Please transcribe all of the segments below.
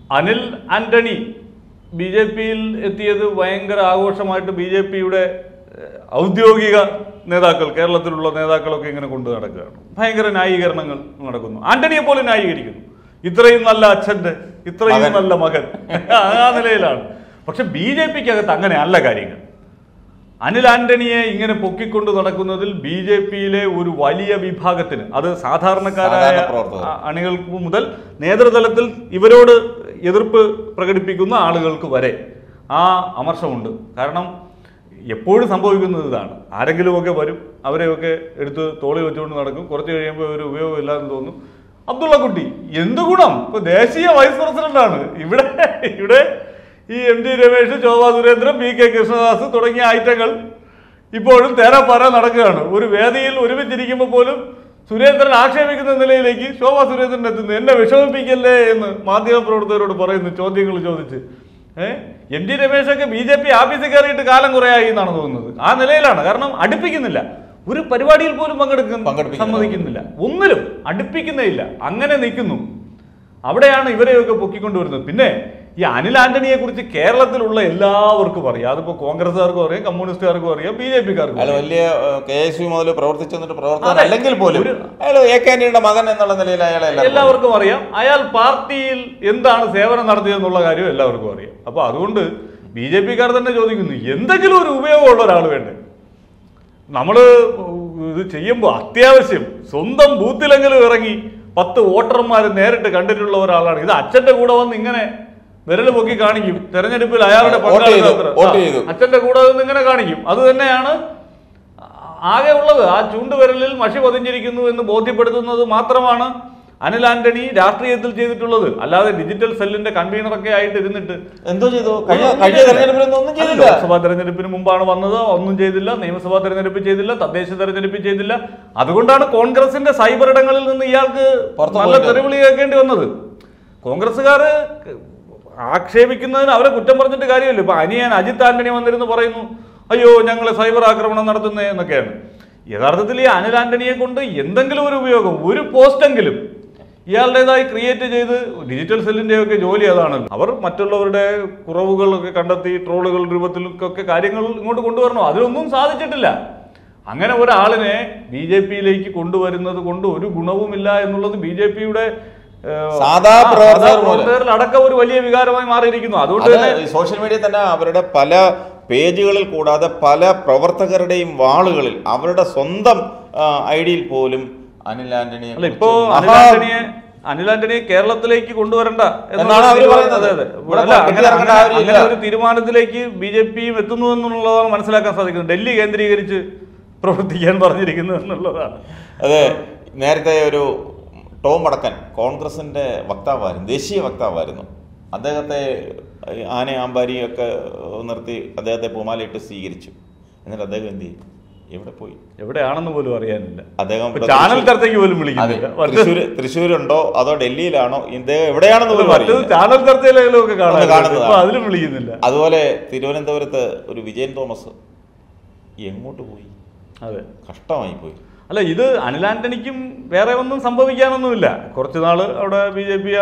Anil Antony B J പിയിൽ എത്തിയത് ഭയങ്കര ആഘോഷമായിട്ട് ബി ജെ പിയുടെ ഔദ്യോഗിക നേതാക്കൾ, കേരളത്തിലുള്ള നേതാക്കളൊക്കെ ഇങ്ങനെ കൊണ്ടു നടക്കുകയാണ്. ഭയങ്കര ന്യായീകരണങ്ങൾ നടക്കുന്നു. ആന്റണിയെ പോലും ന്യായീകരിക്കുന്നു. ഇത്രയും നല്ല അച്ഛൻ്റെ, ഇത്രയും നല്ല മകൻ, ആ നിലയിലാണ്. പക്ഷെ ബി ജെ പിക്ക് അകത്ത് അങ്ങനെ അല്ല കാര്യങ്ങൾ. അനിൽ ആന്റണിയെ ഇങ്ങനെ പൊക്കിക്കൊണ്ട് നടക്കുന്നതിൽ ബി ജെ പിയിലെ ഒരു വലിയ വിഭാഗത്തിന്, അത് സാധാരണക്കാരായ അണികൾക്ക് മുതൽ നേതൃതലത്തിൽ ഇവരോട് എതിർപ്പ് പ്രകടിപ്പിക്കുന്ന ആളുകൾക്ക് വരെ ആ അമർഷമുണ്ട്. കാരണം എപ്പോഴും സംഭവിക്കുന്നത് ഇതാണ്. ആരെങ്കിലുമൊക്കെ വരും, അവരെയൊക്കെ എടുത്ത് തോളി വെച്ചുകൊണ്ട് നടക്കും. കുറച്ച് കഴിയുമ്പോൾ ഒരു ഉപയോഗമില്ലാന്ന് തോന്നും. അബ്ദുള്ള കുട്ടി എന്ത് ഗുണം, ഇപ്പൊ ദേശീയ വൈസ് പ്രസിഡന്റാണ്. ഇവിടെ ഈ M T Ramesh, Shobha Surendran, P K Krishnadas തുടങ്ങിയ ഐറ്റങ്ങൾ ഇപ്പോഴും തേരാപ്പാര നടക്കുകയാണ്. ഒരു വേദിയിൽ ഒരുമിച്ചിരിക്കുമ്പോൾ പോലും സുരേന്ദ്രൻ ആക്ഷേപിക്കുന്ന നിലയിലേക്ക് ശോഭാ സുരേന്ദ്രൻ എത്തുന്നു. എന്നെ വിഷമിപ്പിക്കല്ലേ എന്ന് മാധ്യമപ്രവർത്തകരോട് പറയുന്നു, ചോദ്യങ്ങൾ ചോദിച്ച്. എം ടി രമേശൊക്കെ ബി ജെ പി ഓഫീസിൽ കയറിയിട്ട് കാലം കുറയായി എന്നാണ് തോന്നുന്നത്. ആ നിലയിലാണ്. കാരണം അടുപ്പിക്കുന്നില്ല, ഒരു പരിപാടിയിൽ പോലും സമ്മതിക്കുന്നില്ല, ഒന്നിലും അടുപ്പിക്കുന്നേ ഇല്ല, അങ്ങനെ നിൽക്കുന്നു. അവിടെയാണ് ഇവരെയൊക്കെ പൊക്കിക്കൊണ്ടുവരുന്നത്. പിന്നെ ഈ അനിൽ ആന്റണിയെ കുറിച്ച് കേരളത്തിലുള്ള എല്ലാവർക്കും അറിയാം. അതിപ്പോ കോൺഗ്രസ്സുകാർക്കും അറിയാം, കമ്മ്യൂണിസ്റ്റുകാർക്കും അറിയാം, ബി ജെ പിക്കാർക്കും. വലിയ KSU മുതൽ പ്രവർത്തിച്ചു അല്ലെങ്കിൽ പോലും മകൻ എന്നുള്ള നിലയിൽ എല്ലാവർക്കും അറിയാം. അയാൾ പാർട്ടിയിൽ എന്താണ് സേവനം നടത്തിയെന്നുള്ള കാര്യം എല്ലാവർക്കും അറിയാം. അപ്പൊ അതുകൊണ്ട് ബി ജെ പിക്കാർ തന്നെ ചോദിക്കുന്നു, എന്തെങ്കിലും ഒരു ഉപയോഗമുള്ള ഒരാൾ വേണ്ടേ? നമ്മൾ ഇത് ചെയ്യുമ്പോൾ അത്യാവശ്യം സ്വന്തം ബൂത്തിലെങ്കിലും ഇറങ്ങി 10 വോട്ടർമാർ നേരിട്ട് കണ്ടിട്ടുള്ള ഒരാളാണ്. ഇത് അച്ഛന്റെ കൂടെ വന്ന് ഇങ്ങനെ വിരൽ പൊക്കി കാണിക്കും. തെരഞ്ഞെടുപ്പിൽ അയാളുടെ അച്ഛന്റെ കൂടെ നിന്ന് ഇങ്ങനെ കാണിക്കും. അത് തന്നെയാണ് ആകെ ഉള്ളത്. ആ ചൂണ്ടുവിരലിൽ മഷി പതിഞ്ഞിരിക്കുന്നു എന്ന് ബോധ്യപ്പെടുത്തുന്നത് മാത്രമാണ് അനിൽ ആന്റണി രാഷ്ട്രീയത്തിൽ ചെയ്തിട്ടുള്ളത്. അല്ലാതെ ഡിജിറ്റൽ സെല്ലിന്റെ കൺവീനറൊക്കെ ആയിട്ട് ഇരുന്നിട്ട് എന്തോ ചെയ്തു? ലോക്സഭാ തെരഞ്ഞെടുപ്പിന് മുമ്പാണ് വന്നത്, ഒന്നും ചെയ്തില്ല. നിയമസഭാ തെരഞ്ഞെടുപ്പ് ചെയ്തില്ല, തദ്ദേശ തെരഞ്ഞെടുപ്പ് ചെയ്തില്ല. അതുകൊണ്ടാണ് കോൺഗ്രസിന്റെ സൈബർ ഇടങ്ങളിൽ നിന്ന് ഇയാൾക്ക് നല്ല തെറിവിളി കേൾക്കേണ്ടി വന്നത്. കോൺഗ്രസ്സുകാര് ആക്ഷേപിക്കുന്നതിന് അവരെ കുറ്റം പറഞ്ഞിട്ട് കാര്യമില്ല. ഇപ്പൊ അനിയൻ അജിത് ആന്റണി വന്നിരുന്ന് പറയുന്നു, അയ്യോ ഞങ്ങളെ സൈബർ ആക്രമണം നടത്തുന്നേ എന്നൊക്കെയാണ്. യഥാർത്ഥത്തിൽ ഈ അനിൽ ആന്റണിയെ കൊണ്ട് എന്തെങ്കിലും ഒരു ഉപയോഗം, ഒരു പോസ്റ്റെങ്കിലും ഇയാളുടേതായി ക്രിയേറ്റ് ചെയ്ത്, ഡിജിറ്റൽ സെല്ലിൻ്റെയൊക്കെ ജോലി അതാണല്ലോ. അവർ മറ്റുള്ളവരുടെ കുറവുകളൊക്കെ കണ്ടെത്തി ട്രോളുകൾ രൂപത്തിലൊക്കെ കാര്യങ്ങൾ ഇങ്ങോട്ട് കൊണ്ടുവരണോ? അതിലൊന്നും സാധിച്ചിട്ടില്ല. അങ്ങനെ ഒരാളിനെ ബി ജെ പിയിലേക്ക് കൊണ്ടുവരുന്നത് കൊണ്ട് ഒരു ഗുണവുമില്ല എന്നുള്ളത് ബി ജെ പിയുടെ അടക്കം ഒരു വലിയ വികാരമായി മാറിയിരിക്കുന്നു. അതുകൊണ്ട് തന്നെ സോഷ്യൽ മീഡിയ തന്നെ അവരുടെ പല പേജുകളിൽ കൂടാതെ പല പ്രവർത്തകരുടെയും വാളുകളിൽ അവരുടെ സ്വന്തം ഐഡിയിൽ പോലും അനിൽ ആന്റണിയെ അല്ല, ഇപ്പോ അനിൽ ആന്റണിയെ കേരളത്തിലേക്ക് കൊണ്ടുവരണ്ട എന്നാണ് അവർ പറയുന്നത്. അങ്ങനെ ഒരു തീരുമാനത്തിലേക്ക് ബി ജെ പിയും എത്തുന്നു എന്നുള്ളതാണ് മനസ്സിലാക്കാൻ സാധിക്കുന്നത്. ഡൽഹി കേന്ദ്രീകരിച്ച് പ്രവർത്തിക്കാൻ പറഞ്ഞിരിക്കുന്നു എന്നുള്ളതാണ്. അതെ, നേരത്തെ ഒരു ടോം വടക്കൻ കോൺഗ്രസിന്റെ വക്താവായിരുന്നു, ദേശീയ വക്താവായിരുന്നു. അദ്ദേഹത്തെ ആനയാമ്പാരിയൊക്കെ നിർത്തി അദ്ദേഹത്തെ പൂമാലയിട്ട് സ്വീകരിച്ചു. എന്നിട്ട് അദ്ദേഹം എന്ത് ചെയ്യും? എവിടെ പോയി? എവിടെയാണെന്ന് പോലും അറിയാനില്ല. അദ്ദേഹം ചാനൽ ചർച്ചയ്ക്ക് പോലും വിളിക്കുന്നില്ല. തൃശ്ശൂരുണ്ടോ അതോ ഡൽഹിയിലാണോ, ഇദ്ദേഹം എവിടെയാണെന്ന് പോലും ചാനൽ ചർച്ചയിലൊക്കെ കാണുന്നത്, അതിലും വിളിക്കുന്നില്ല. അതുപോലെ തിരുവനന്തപുരത്ത് ഒരു വിജയൻ തോമസ് എങ്ങോട്ട് പോയി? അതെ, കഷ്ടമായി പോയി. അല്ല, ഇത് അനിൽ ആന്റണിക്കും വേറെ ഒന്നും സംഭവിക്കാനൊന്നുമില്ല. കുറച്ചു നാള് അവിടെ ബി ജെ പി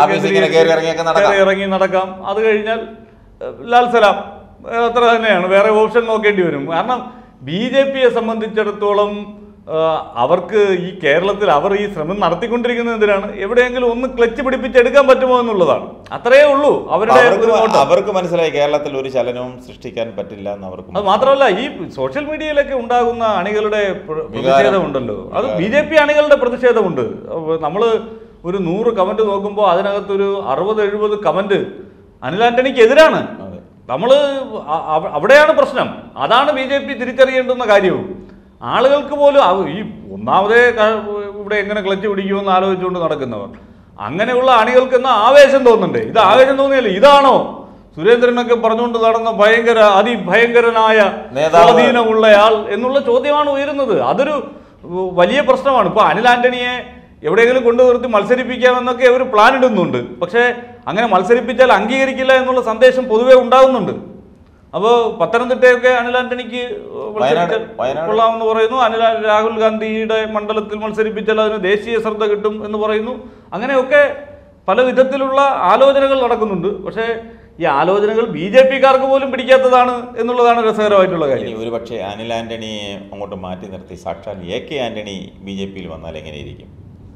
ഓഫീസൊക്കെ ഇറങ്ങി നടക്കാം. അത് കഴിഞ്ഞാൽ ലാൽ സലാം, അത്ര തന്നെയാണ്. വേറെ ഓപ്ഷൻ നോക്കേണ്ടി വരും. കാരണം ബി ജെ പിയെ സംബന്ധിച്ചിടത്തോളം അവർക്ക് ഈ കേരളത്തിൽ അവർ ഈ ശ്രമം നടത്തിക്കൊണ്ടിരിക്കുന്നത് എന്തിനാണ്? എവിടെയെങ്കിലും ഒന്ന് ക്ലച്ച് പിടിപ്പിച്ചെടുക്കാൻ പറ്റുമോ എന്നുള്ളതാണ്. അത്രയേ ഉള്ളൂ അവർക്ക് മനസ്സിലായി. കേരളത്തിൽ ഒരു ചലനവും സൃഷ്ടിക്കാൻ പറ്റില്ല എന്ന് അവർക്ക്. അത് മാത്രമല്ല, ഈ സോഷ്യൽ മീഡിയയിലൊക്കെ ഉണ്ടാകുന്ന അണികളുടെ പ്രതിഷേധമുണ്ടല്ലോ, അത് ബി ജെ പി അണികളുടെ പ്രതിഷേധമുണ്ട്. നമ്മൾ ഒരു 100 കമന്റ് നോക്കുമ്പോൾ അതിനകത്തൊരു 60-70 കമന്റ് അനിൽ ആന്റണിക്ക് എതിരാണ്. നമ്മൾ അവിടെയാണ് പ്രശ്നം. അതാണ് ബി ജെ പി തിരിച്ചറിയേണ്ടുന്ന കാര്യവും. ആളുകൾക്ക് പോലും ഈ ഒന്നാമതേ ഇവിടെ എങ്ങനെ ക്ലച്ച് പിടിക്കുമെന്ന് ആലോചിച്ചുകൊണ്ട് നടക്കുന്നവർ, അങ്ങനെയുള്ള ആണികൾക്ക് എന്നാ ആവേശം തോന്നുന്നുണ്ട്. ഇത് ആവേശം തോന്നിയല്ലേ? ഇതാണോ സുരേന്ദ്രനൊക്കെ പറഞ്ഞുകൊണ്ട് നടന്ന അതിഭയങ്കരനായ സ്വാധീനമുള്ളയാൾ എന്നുള്ള ചോദ്യമാണ് ഉയരുന്നത്. അതൊരു വലിയ പ്രശ്നമാണ്. ഇപ്പൊ അനിൽ ആന്റണിയെ എവിടെയെങ്കിലും കൊണ്ടു നിർത്തി മത്സരിപ്പിക്കാമെന്നൊക്കെ അവർ പ്ലാൻ ഇടുന്നുണ്ട്. പക്ഷേ അങ്ങനെ മത്സരിപ്പിച്ചാൽ അംഗീകരിക്കില്ല എന്നുള്ള സന്ദേശം പൊതുവെ ഉണ്ടാകുന്നുണ്ട്. അപ്പോൾ പത്തനംതിട്ടയൊക്കെ അനിൽ ആന്റണിക്ക് കൊള്ളാമെന്ന് പറയുന്നു. രാഹുൽ ഗാന്ധിയുടെ മണ്ഡലത്തിൽ മത്സരിപ്പിച്ചാൽ അതിന് ദേശീയ ശ്രദ്ധ കിട്ടും എന്ന് പറയുന്നു. അങ്ങനെയൊക്കെ പല വിധത്തിലുള്ള ആലോചനകൾ നടക്കുന്നുണ്ട്. പക്ഷേ ഈ ആലോചനകൾ BJP-ക്കാർക്ക് പോലും പിടിക്കാത്തതാണ് എന്നുള്ളതാണ് രസകരമായിട്ടുള്ള കാര്യം. ഒരുപക്ഷെ അനിൽ ആന്റണിയെ അങ്ങോട്ട് മാറ്റി നിർത്തി സാക്ഷാൽ AK ആന്റണി BJP-യിൽ വന്നാൽ എങ്ങനെയിരിക്കും?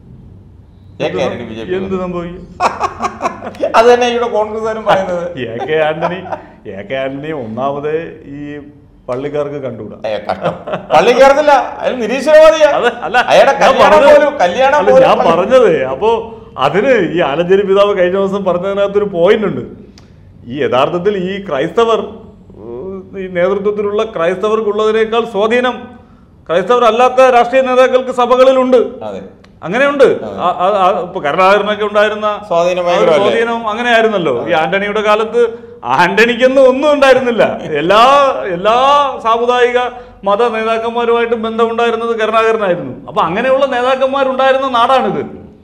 എന്ത് സംഭവിക്കും? അത് തന്നെ ഇവിടെ കോൺഗ്രസ്സുകാരും പറയുന്നത്. AK ആന്റണി ഒന്നാമത് ഈ പള്ളിക്കാർക്ക് കണ്ടുകൂടാ. പള്ളിക്കാർക്കല്ല, അയാൾ നിരീശ്വരവാദിയാ. ഞാൻ പറഞ്ഞത് അപ്പോ അതിന് ഈ ആലഞ്ചേരി പിതാവ് കഴിഞ്ഞ ദിവസം പറഞ്ഞതിനകത്തൊരു പോയിന്റ് ഉണ്ട്. ഈ യഥാർത്ഥത്തിൽ ഈ ക്രൈസ്തവർ, ഈ നേതൃത്വത്തിലുള്ള ക്രൈസ്തവർക്കുള്ളതിനേക്കാൾ സ്വാധീനം ക്രൈസ്തവർ അല്ലാത്ത രാഷ്ട്രീയ നേതാക്കൾക്ക് സഭകളിലുണ്ട്. അങ്ങനെയുണ്ട്. ഇപ്പൊ കരുണാകരനൊക്കെ ഉണ്ടായിരുന്ന സ്വാധീനം അങ്ങനെയായിരുന്നല്ലോ. ഈ ആന്റണിയുടെ കാലത്ത് ആന്റണിക്കൊന്നും ഒന്നും ഉണ്ടായിരുന്നില്ല. എല്ലാ സാമുദായിക മത നേതാക്കന്മാരുമായിട്ട് ബന്ധമുണ്ടായിരുന്നത് കരുണാകരനായിരുന്നു. അപ്പൊ അങ്ങനെയുള്ള നേതാക്കന്മാരുണ്ടായിരുന്ന നാടാണിത്.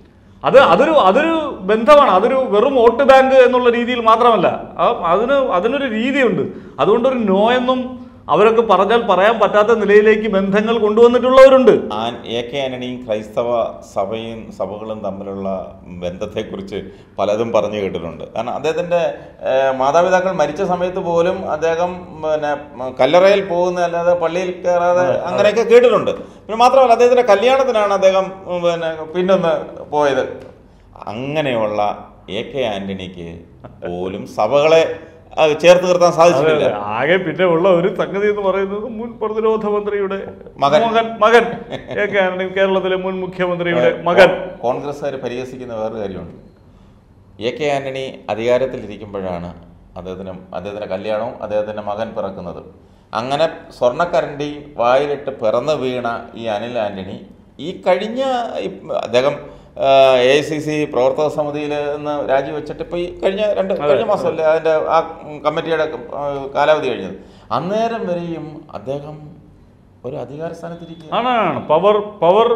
അതൊരു ബന്ധമാണ്. അതൊരു വെറും വോട്ട് ബാങ്ക് എന്നുള്ള രീതിയിൽ മാത്രമല്ല, അതിനൊരു രീതിയുണ്ട്. അതുകൊണ്ടൊരു നോ എന്നും അവരൊക്കെ പറഞ്ഞാൽ പറയാൻ പറ്റാത്ത നിലയിലേക്ക് ബന്ധങ്ങൾ കൊണ്ടുവന്നിട്ടുള്ളവരുണ്ട്. AK ആന്റണിയും ക്രൈസ്തവ സഭകളും തമ്മിലുള്ള ബന്ധത്തെക്കുറിച്ച് പലതും പറഞ്ഞു കേട്ടിട്ടുണ്ട്. കാരണം അദ്ദേഹത്തിൻ്റെ മാതാപിതാക്കൾ മരിച്ച സമയത്ത് പോലും അദ്ദേഹം കല്ലറയിൽ പോകുന്ന അല്ലാതെ പള്ളിയിൽ കയറാതെ അങ്ങനെയൊക്കെ കേട്ടിട്ടുണ്ട്. പിന്നെ മാത്രമല്ല അദ്ദേഹത്തിൻ്റെ കല്യാണത്തിനാണ് അദ്ദേഹം പിന്നൊന്ന് പോയത്. അങ്ങനെയുള്ള AK ആന്റണിക്ക് പോലും സഭകളെ ചേർത്ത് നിർത്താൻ സാധിച്ചിട്ടില്ല. ആകെ പിന്നെ ഉള്ള ഒരു സംഗതി എന്ന് പറയുന്നത് മുൻ പ്രതിരോധ മന്ത്രിയുടെ മകൻ AK ആന്റണി, കേരളത്തിലെ മുൻ മുഖ്യമന്ത്രിയുടെ മകൻ. കോൺഗ്രസ്സുകാർ പരിഹസിക്കുന്ന വേറൊരു കാര്യമുണ്ട്. AK ആന്റണി അധികാരത്തിലിരിക്കുമ്പോഴാണ് അദ്ദേഹത്തിൻ്റെ കല്യാണവും അദ്ദേഹത്തിൻ്റെ മകൻ പിറക്കുന്നത്. അങ്ങനെ സ്വർണ്ണക്കരണ്ടി വായിലിട്ട് പിറന്നു വീണ ഈ അനിൽ ആന്റണി ഈ അദ്ദേഹം AICC പ്രവർത്തക സമിതിയിൽ നിന്ന് രാജിവെച്ചിട്ട് ഇപ്പോൾ ഈ കഴിഞ്ഞ മാസമല്ലേ അതിൻ്റെ ആ കമ്മിറ്റിയുടെ കാലാവധി കഴിഞ്ഞത്. അന്നേരം വരെയും അദ്ദേഹം ഒരു അധികാര സ്ഥാനത്തിരിക്കുകയാണ്. പവർ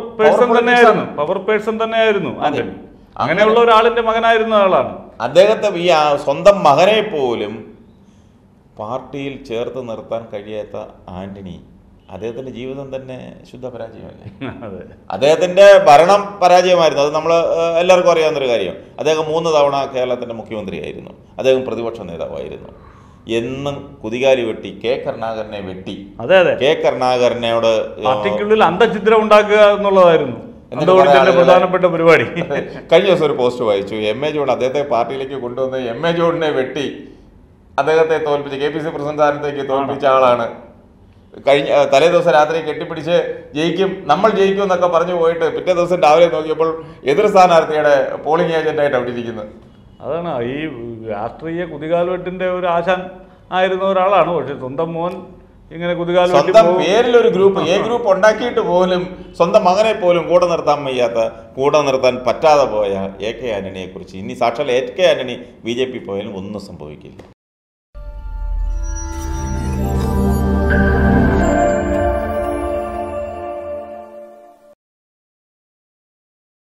പേഴ്സൺ തന്നെയായിരുന്നു ആന്റണി. അങ്ങനെയുള്ള ഒരാളിന്റെ മകനായിരുന്ന ആളാണ്. അദ്ദേഹത്തെ ഈ സ്വന്തം മകനെ പോലും പാർട്ടിയിൽ ചേർത്ത് നിർത്താൻ കഴിയാത്ത ആന്റണി, അദ്ദേഹത്തിന്റെ ജീവിതം തന്നെ ശുദ്ധ പരാജയമല്ലേ? അദ്ദേഹത്തിന്റെ ഭരണം പരാജയമായിരുന്നു. അത് നമ്മൾ എല്ലാവർക്കും അറിയാവുന്നൊരു കാര്യം. അദ്ദേഹം 3 തവണ കേരളത്തിന്റെ മുഖ്യമന്ത്രിയായിരുന്നു. അദ്ദേഹം പ്രതിപക്ഷ നേതാവായിരുന്നു. എന്നും കുതികാലി വെട്ടി കരുണാകരനെ വെട്ടി. കരുണാകരനോട് പാർട്ടിക്കുള്ളിൽ അന്തഛിദ്രം ഉണ്ടാക്കുക എന്നുള്ളതായിരുന്നു പ്രധാനപ്പെട്ട പരിപാടി. കഴിഞ്ഞ ദിവസം ഒരു പോസ്റ്റ് വായിച്ചു. MA ജോൺ അദ്ദേഹത്തെ പാർട്ടിയിലേക്ക് കൊണ്ടുവന്ന് MA ജോണിനെ വെട്ടി അദ്ദേഹത്തെ തോൽപ്പിച്ച് KPC പ്രസിഡന്റ് സ്ഥാനത്തേക്ക് തോൽപ്പിച്ച ആളാണ്. തലേ ദിവസം രാത്രി കെട്ടിപ്പിടിച്ച് നമ്മൾ ജയിക്കും എന്നൊക്കെ പറഞ്ഞു പോയിട്ട് പിറ്റേ ദിവസം രാവിലെ നോക്കിയപ്പോൾ എതിർ സ്ഥാനാർത്ഥിയുടെ പോളിംഗ് ഏജന്റായിട്ട് അവിടെ ഇരിക്കുന്നത്. അതാണ് ഈ രാഷ്ട്രീയ കുതികാൽവെട്ടിന്റെ ഒരു ആശാൻ ആയിരുന്ന ഒരാളാണ്. പക്ഷെ സ്വന്തം മോൻ ഇങ്ങനെ സ്വന്തം പേരിലൊരു ഗ്രൂപ്പ് ഉണ്ടാക്കിയിട്ട് പോലും സ്വന്തം മകനെ പോലും കൂടെ നിർത്താൻ പറ്റാതെ പോയ AK ആന്റണിയെ കുറിച്ച് ഇനി സാക്ഷാൽ AK ആന്റണി BJP പോയാലും ഒന്നും സംഭവിക്കില്ല.